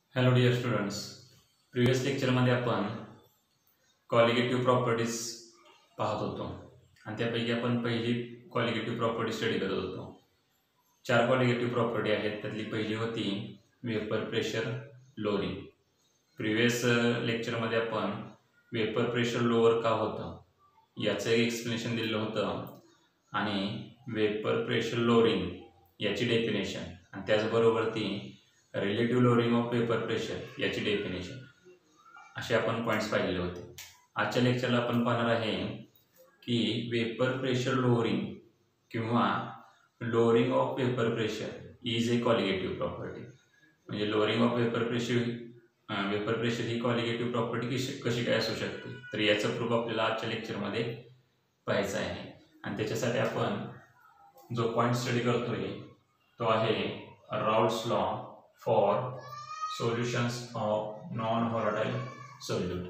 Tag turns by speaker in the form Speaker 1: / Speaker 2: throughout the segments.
Speaker 1: Hello dear students, previous लेक्चरमध्ये आपण colligative properties पाहत होतो आणि त्यापैकी आपण पहिली कॉलिगेटिव्ह प्रॉपर्टी स्टडी करत होतो. 4 कॉलिगेटिव्ह प्रॉपर्टी आहेत. त्यातली पहिली होती वेपर प्रेशर लोअरिंग. प्रिव्हियस लेक्चरमध्ये आपण वेपर प्रेशर लोअर का होतं याचं एक एक्सप्लेनेशन दिलेलं होतं आणि वेपर प्रेशर लोअरिंग याची डेफिनेशन आणि त्याचबरोबर ती relative lowering of vapour pressure याची डेफिनेशन असे आपण पॉईंट्स पाहिलेले होते. आजच्या लेक्चरला आपण पाहणार आहे की वेपर प्रेशर लोअरिंग किंवा lowering of vapour pressure is a colligative property. म्हणजे लोअरिंग ऑफ वेपर प्रेशर ही कॉलिगेटिव्ह प्रॉपर्टी कशी काय असू शकते, तर याचं प्रूफ आपल्याला आजच्या लेक्चरमध्ये पाहायचं आहे. आणि त्याच्यासाठी आपण जो पॉईंट स्टडी करतोय तो आहे Raoult's law for solutions of non volatile solute.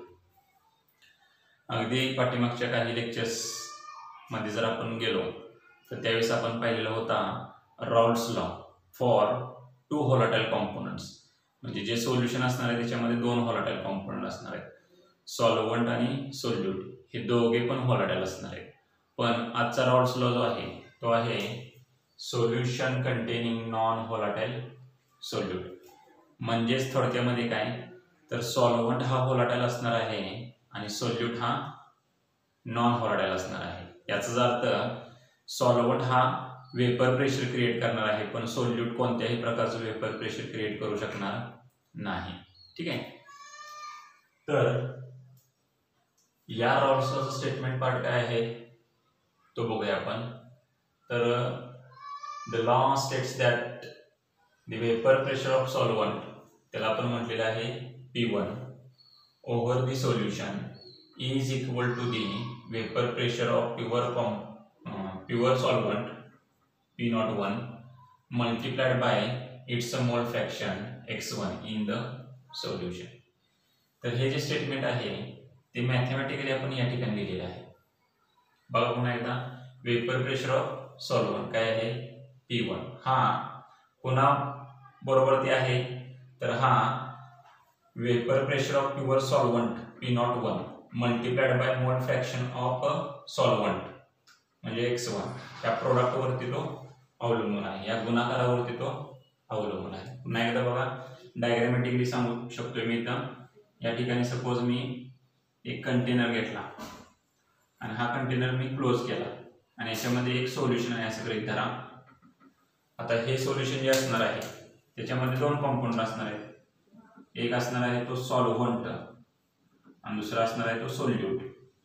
Speaker 1: अगदी पाठीमागच्या काही लेक्चर्समध्ये जर आपण गेलो तर त्यावेळेस आपण पाहिलेला होता Raoult's law for 2 volatile components. म्हणजे जे सोल्युशन असणार आहे त्याच्यामध्ये 2 व्होलाटाइल कॉम्पोनंट असणार आहेत, सॉल्व्हंट आणि सोल्यूट. हे दोघे पण व्होलाटाइल असणार आहेत. पण आजचा राउल्ट्स लॉ जो आहे तो आहे solution containing non volatile solute. म्हणजेच थोडक्यामध्ये काय, तर सॉल्व्हंट हा व्होलाटाइल असणार आहे आणि सोल्यूट हा नॉन व्होलाटाइल असणार आहे. याचाच अर्थ सॉल्व्हंट हा वेपर प्रेशर क्रिएट करणार आहे पण सोल्यूट कोणत्याही प्रकारचं वेपर प्रेशर क्रिएट करू शकणार नाही. ठीक आहे. तर या राउल्ट्स लॉचं स्टेटमेंट पार्ट काय आहे तो बघूया आपण. तर the law states that the vapour pressure of solvent, त्याला आपण म्हटलेलं आहे P1 over the solution is equal to the vapour pressure of pure solvent P01 multiplied by its mole fraction x1 in the solution. तर हे जे statement आहे ते mathematically आपण या ठिकाणी लिहिलेलं आहे. बघा पुन्हा एकदा, वेपर प्रेशर ऑफ सॉल्व्हंट काय आहे P1, हा पुन्हा बरोबर ते आहे, तर हा vapour pressure of pure solvent P01 multiplied by mole fraction of solvent म्हणजे x1 या प्रोडक्टवरती तो अवलंबून आहे, या गुणाकारावरती तो अवलंबून आहे. पुन्हा एकदा बघा, डायग्रामॅटिकली सांगू शकतोय मी. इथं या ठिकाणी सपोज मी एक कंटेनर घेतला आणि हा कंटेनर मी क्लोज केला आणि याच्यामध्ये एक सोल्युशन आहे असं गृहीत धरा. आता हे सोल्युशन जे असणार आहे त्याच्यामध्ये 2 कॉम्पोनंट असणार आहेत. एक असणार आहे तो सॉल्व्हंट आणि दुसरा असणार आहे तो सोल्यूट.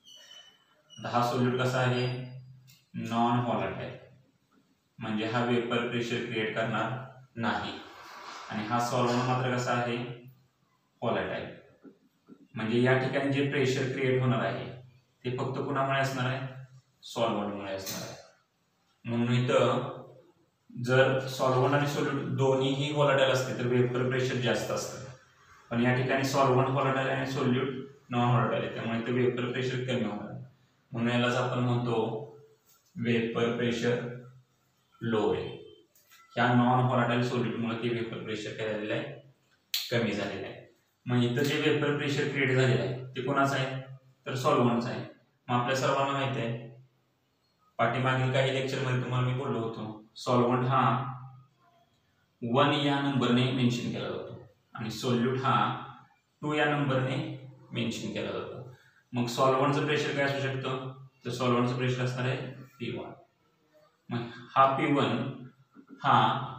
Speaker 1: हा सोल्यूट कसा आहे, नॉन व्होलाटाइल, म्हणजे हा वेपर प्रेशर क्रिएट करणार नाही. आणि हा सॉल्व्हंट मात्र कसा आहे, व्होलाटाइल. म्हणजे या ठिकाणी जे प्रेशर क्रिएट होणार आहे ते फक्त कुणामुळे असणार आहे, सॉल्व्हंटमुळे असणार आहे. म्हणून इथं जर सॉल्व्हंट आणि सोल्यूट दोन्हीही व्होलाटाइल असते तर वेपर प्रेशर जास्त असतं. पण या ठिकाणी सॉल्व्हंट व्होलाटाइल आणि सोल्यूट नॉन व्होलाटाइल आहे, त्यामुळे इथे वेपर प्रेशर कमी होणार. म्हणून यालाच आपण म्हणतो वेपर प्रेशर लो आहे. ह्या नॉन व्होलाटाइल सोल्यूटमुळे ते वेपर प्रेशर काय झालेलं आहे, कमी झालेलं आहे. मग इथं जे वेपर प्रेशर क्रिएट झालेलं आहे ते कोणाचं आहे, तर सॉल्व्हंटचं आहे. मग आपल्या सर्वांना माहिती आहे, पाठीमागील काही लेक्चरमध्ये तुम्हाला मी बोललो होतो, सॉल्व्हंट हा 1 या नंबरने मेन्शन केला जातो आणि सोल्यूट हा 2 या नंबरने मेन्शन केला जातो. मग सॉल्व्हंटचं प्रेशर काय असू शकतं, तर सॉल्व्हंटचं प्रेशर असणार आहे P1. मग हा P1 हा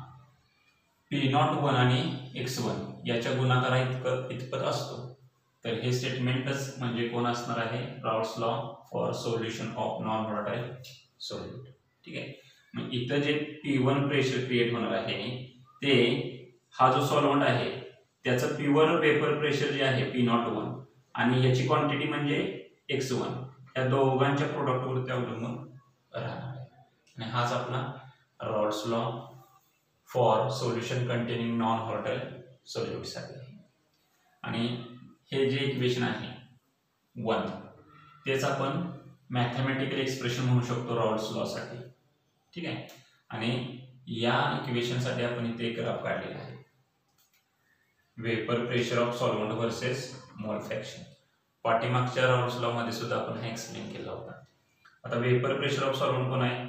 Speaker 1: P01 आणि x1 याच्या गुणाकारा इतपत असतो. तर हे स्टेटमेंटच म्हणजे कोण असणार आहे, Raoult's law for solution of non volatile solute. ठीक आहे. मग इथं जे P1 प्रेशर क्रिएट होणार आहे ते हा जो सॉल्व्हंट आहे त्याचं प्युअर वेपर प्रेशर जे आहे P01 आणि याची क्वांटिटी म्हणजे x1 या दोघांच्या प्रोडक्टवरती अवलंबून राहणार आहे. आणि हाच आपला Raoult's law for solution containing non volatile solutes आहे. आणि हे जे इक्वेशन आहे 1 तेच आपण मॅथमॅटिकल एक्सप्रेशन म्हणू शकतो राउल्ट्स लॉ साठी. ठीक आहे. आणि या इक्वेशनसाठी आपण इथे एक ग्राफ काढलेला आहे. Vapour pressure of solvent versus mole fraction. पाठीमागच्या राऊंड्स लॉ मध्ये सुद्धा आपण हे एक्सप्लेन केला होता. आता वेपर प्रेशर ऑफ सॉल्व्हंट कोण आहे?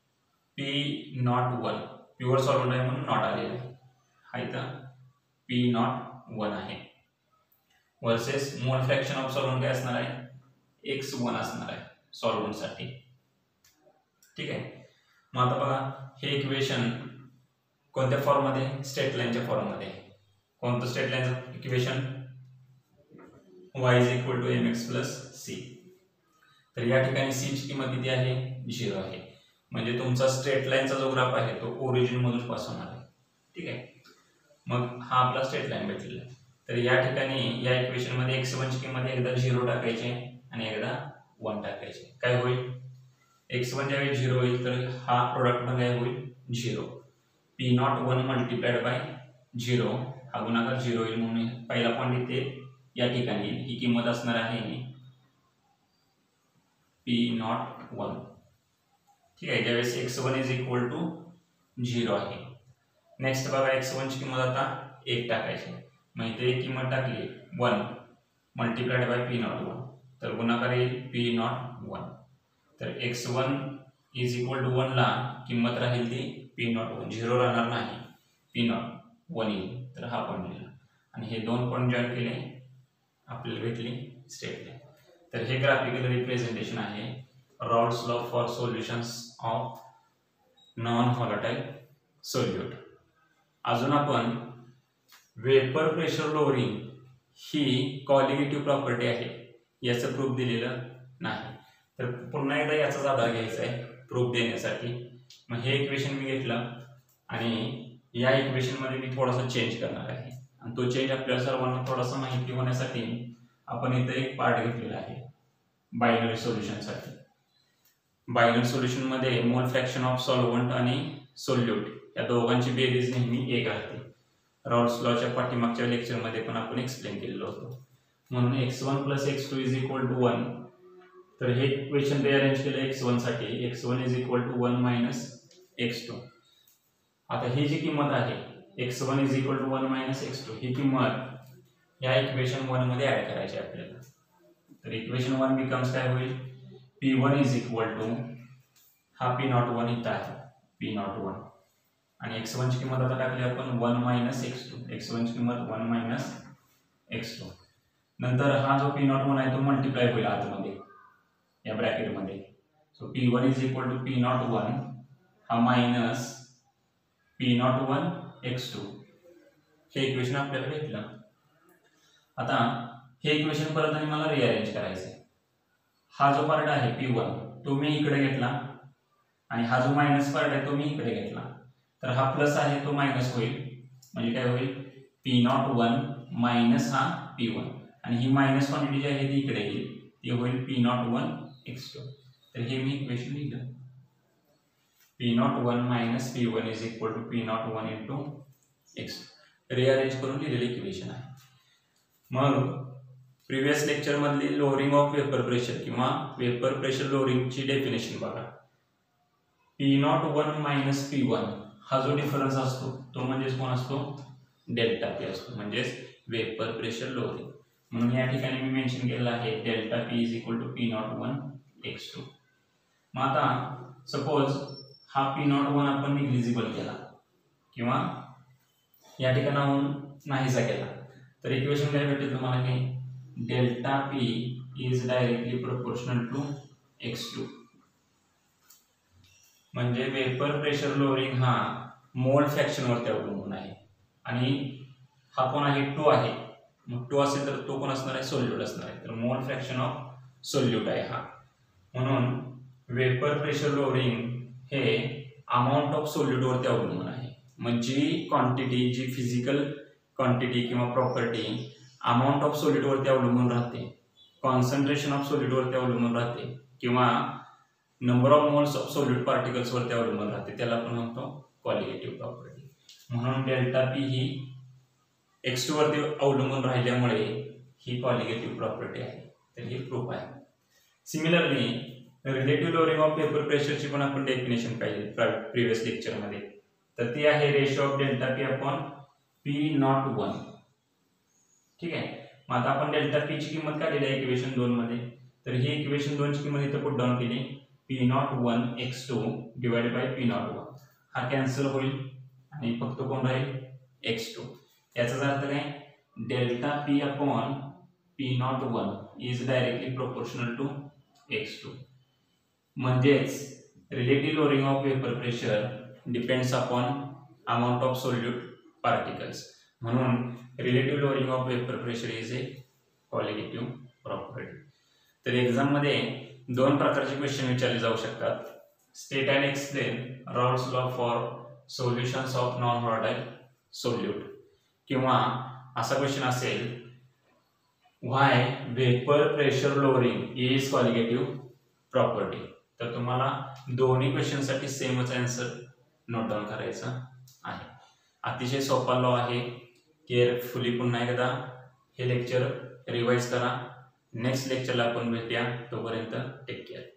Speaker 1: P01 प्युअर सॉल्व्हंट आहे म्हणून नॉट आलेला आहे. हा इथं P01 आहे. Versus mole fraction of solvent काय असणार आहे? X1 असणार आहे सॉल्व्हंट साठी. ठीक आहे. मग आता बघा हे इक्वेशन कोणत्या फॉर्म मध्ये? स्ट्रेट लाईनच्या फॉर्म मध्ये. कोणतं स्ट्रेट लाईनचं इक्वेशन? y = mx + c. तर या ठिकाणी c ची किंमत किती आहे? 0 आहे. म्हणजे तुमचा स्ट्रेट लाईनचा जो ग्राफ आहे तो ओरिजिन मधून पास होणार आहे. ठीक आहे. मग हा आपला स्ट्रेट लाईन भेटलेला आहे. तर या ठिकाणी या इक्वेशन मध्ये x1 ची किंमत एकदा 0 टाकायची आणि एकदा 1 टाकायची. काय होईल? x1 ज्यावेळी 0 होईल तर हा प्रोडक्ट पण काय होईल? 0. P01 × 0 हा गुणाकार 0 होईल म्हणून पहिला पॉईंट इथे या ठिकाणी ही किंमत असणार आहे P01. ठीक आहे. ज्यावेळेस x1 = 0 आहे. नेक्स्ट बघा x1 ची किंमत आता 1 टाकायची. मग इथे किंमत टाकली 1 × P01 तर गुणाकार येईल P01. तर x1 = 1 ला किंमत राहील ती P01. 0 राहणार नाही. P01 येईल. तर हा पॉईंट लिहिला आणि हे दोन पॉईंट जॉईन केले आपल्याला भेटली स्ट्रेट लाईन. तर हे ग्राफिकल रिप्रेझेंटेशन आहे Raoult's law for solutions of non volatile solute. अजून आपण वेपर प्रेशर लोअरिंग ही कॉलिगेटिव्ह प्रॉपर्टी आहे याचं प्रूफ दिलेलं नाही. तर पुन्हा एकदा याचाच आधार घ्यायचा आहे प्रूफ देण्यासाठी. मग हे इक्वेशन मी घेतलं आणि या इक्वेशन मध्ये मी थोडासा चेंज करणार आहे आणि तो चेंज आपल्या सर्वांना थोडासा माहिती होण्यासाठी आपण इथे एक पार्ट घेतलेला आहे बायनरी सोल्युशन साठी. बायनरी सोल्युशन मध्ये मोल फ्रॅक्शन ऑफ सॉल्व्हंट आणि सोल्यूट या दोघांची बेरीज नेहमी 1 राहते. रॉल्स लॉच्या पाठीमागच्या लेक्चर मध्ये पण आपण एक्सप्लेन केलेलं होतं. म्हणून x1 + x2 = 1. तर हे इक्वेशन रिअरेंज केलं x1 साठी. x1 = 1 - x2. आता ही जी किंमत आहे x1 = 1 - x2 ही किंमत या इक्वेशन 1 मध्ये ऍड करायची आपल्याला. तर इक्वेशन 1 बिकम्स काय होईल? P1 = हा P01 इथं आहे P01 आणि x1 ची किंमत आता टाकली आपण 1 - x2. x1 ची किंमत 1 - x2. नंतर हा जो P01 आहे तो मल्टिप्लाय होईल आतमध्ये या ब्रॅकेट मध्ये. सो P1 = P01 हा मायनस P01 x2 हे इक्वेशन आपल्याला भेटलं. आता हे इक्वेशन परत आणि मला रिअरेंज करायचं आहे. हा जो पार्ट आहे P1 तो मी इकडे घेतला आणि हा जो मायनस पार्ट आहे तो मी इकडे घेतला. तर हा प्लस आहे तो मायनस होईल म्हणजे काय होईल? P01 मायनस हा P1 आणि ही मायनस क्वांटिटी जी आहे ती इकडे येईल ती होईल P01 x2. तर हे मी इक्वेशन लिहिलं. P01 - P1 = P01 × x. Rearrange करून लिहिलेलं इक्वेशन आहे. मग प्रिव्हियस लेक्चर मधली लोअरिंग ऑफ वेपर प्रेशर किंवा वेपर प्रेशर लोअरिंगची डेफिनेशन बघा. P01 - P1 हा जो डिफरन्स असतो तो म्हणजेच कोण असतो? डेल्टा P असतो म्हणजेच वेपर प्रेशर लोअरिंग. म्हणून या ठिकाणी मी मेन्शन केलेलं आहे डेल्टा P = P01 x2. मग आता सपोज हा P01 आपण निग्लिजिबल केला किंवा या ठिकाणाहून नाहीसा केला तर इक्वेशन काय भेटेल तुम्हाला की delta P is directly proportional to x2. म्हणजे वेपर प्रेशर लोअरिंग हा मोल फ्रॅक्शन वरती अवलंबून आहे आणि हा कोण आहे? 2 आहे. मग 2 असेल तर तो कोण असणार आहे? सोल्यूट असणार आहे. तर मोल फ्रॅक्शन ऑफ सोल्यूट आहे हा. म्हणून वेपर प्रेशर लोअरिंग हे अमाऊंट ऑफ सोल्यूट वरती अवलंबून आहे. म्हणजे क्वांटिटी जी फिजिकल क्वांटिटी किंवा प्रॉपर्टी अमाऊंट ऑफ सोल्यूट वरती अवलंबून राहते, कॉन्सन्ट्रेशन ऑफ सोल्यूट वरती अवलंबून राहते किंवा number of moles of solute particles वरती अवलंबून राहते, त्याला आपण म्हणतो क्वालिटेटिव्ह प्रॉपर्टी. म्हणून डेल्टा P ही x2 वरती अवलंबून राहिल्यामुळे ही क्वालिटेटिव्ह प्रॉपर्टी आहे. तर ही प्रूफ आहे. Similarly relative lowering of vapour प्रेशरची पण आपण डेफिनेशन पाहिली प्रिव्हियस लेक्चर मध्ये. तर ती आहे ratio of delta P upon P01. ठीक आहे. मग आता आपण डेल्टा पी ची किंमत काढलेली आहे इक्वेशन 2 मध्ये. तर ही इक्वेशन 2 ची किंमत इथं पुट डाऊन केली, P01 x2 divided by P01. हा कॅन्सल होईल आणि फक्त कोण राहील x2. याचाच अर्थ काय, delta P upon P01 is directly proportional to x2. म्हणजेच relative lowering of vapour pressure depends upon amount of solute particles. म्हणून relative lowering of vapour pressure is a colligative property. तर एक्झाम मध्ये दोन प्रकारचे question विचारले जाऊ शकतात. State and explain Raoult's law for solutions of non volatile solute, किंवा असा क्वेश्चन असेल, why vapour pressure lowering is colligative property. तर तुम्हाला दोन्ही क्वेश्चनसाठी सेमच आन्सर नोट डाऊन करायचा आहे. अतिशय सोपा लॉ आहे. केअरफुली पुन्हा एकदा हे लेक्चर रिवाइज करा. नेक्स्ट लेक्चरला आपण भेटूया. तोपर्यंत टेक केअर.